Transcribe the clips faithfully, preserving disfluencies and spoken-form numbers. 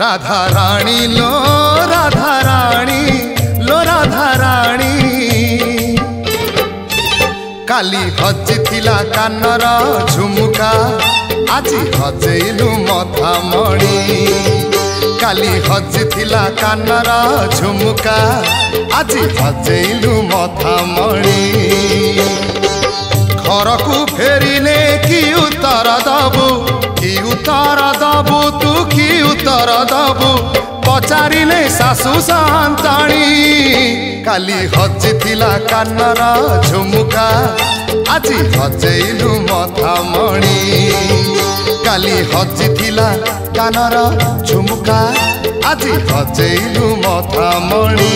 राधा रानी लो राधा रानी लो राधा रानी काली हजी थिला कानर झुमुका आजी हजेलु मथा मणि काली हजी थिला कानर झुमुका आजी हजेलु मथा मणि घर को फेरिले की उत्तर दबु की उत्तर दबु तू की उत्तर दबु पचारिले सासु सांताणी काली हजी थिला कानर झुमुका आजी हजेलु मथा मणि काली हजी थिला कानर झुमुका आजी हजेलु मथा मणि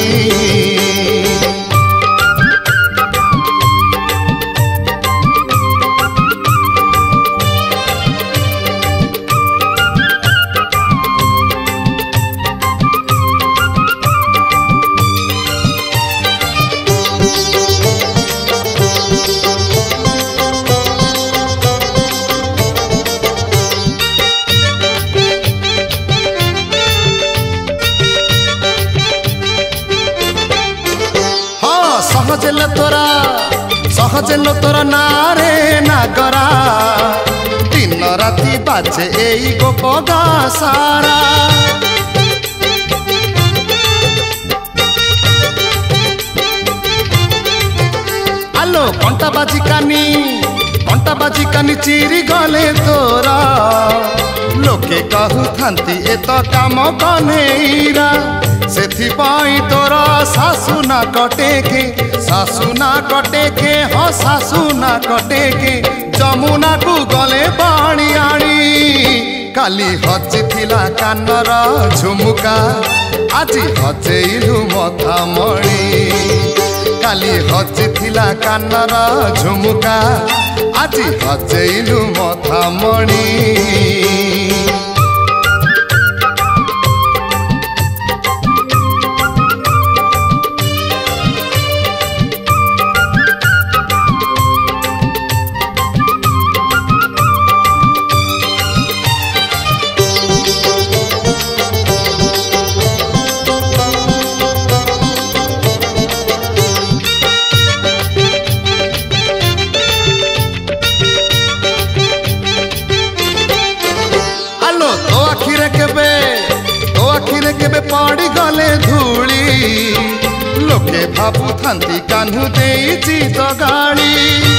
सहजल तोरा सहजल तोरा नारे नागरा दिन राति बाजे एई गोपगा सारा आलो कंटा बाजी कानी कंटा बाजी कानी चिरी गले तोरा लोके कहू थांती ए तो काम कनेईरा सेथि पाई तोरा सासु ना कटेके सासु ना कटेके हाँ सासु ना कटेके जमुना को गले पानी आनी काली हजी थिला कानर झुमुका आजी हजेलु मथा मणि काली हजी थिला कानर झुमुका आजी हजेलु मथा मणि पड़ी गले धूली लोके भाबु थांती कान्हू देइची तो गाड़ी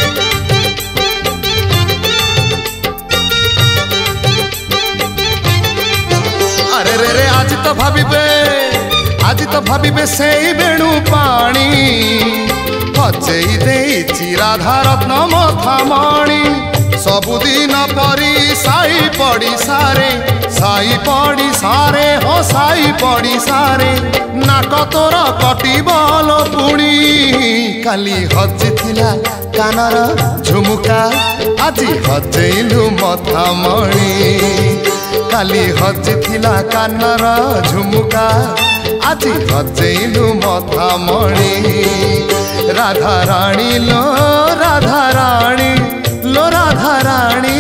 अरे रे रे आज तो भाबिबे आज तो भाबिबे सेई बेणु पानी हजेई देइची राधा रत्न मथा मणि सबुदिन परी साई पड़ी सारे साई पड़ी सारे हो साई पड़ी सारे नाक तोर कटी बल पुणी काली हजी थिला कानर झुमुका आजी हजेलु मथा मणि काली हजी थिला कानर झुमुका आजी हजेलु मथा मणि राधा रानी लो राधा रानी लो राधा रानी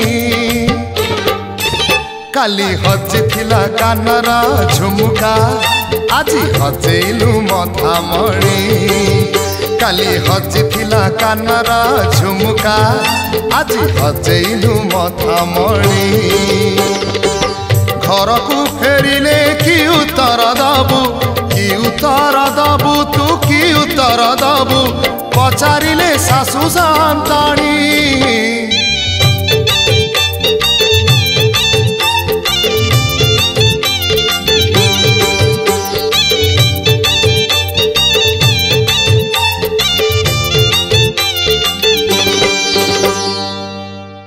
काली हजी थिला कानर झुमुका आजी हजेलु मथा मणि काली हजी थिला कानर झुमुका आजी हजेलु मथा मणि घर को फेरिले की उत्तर दबु की उत्तर दबु तू की उत्तर दबु पचारिले सासु सांताणी।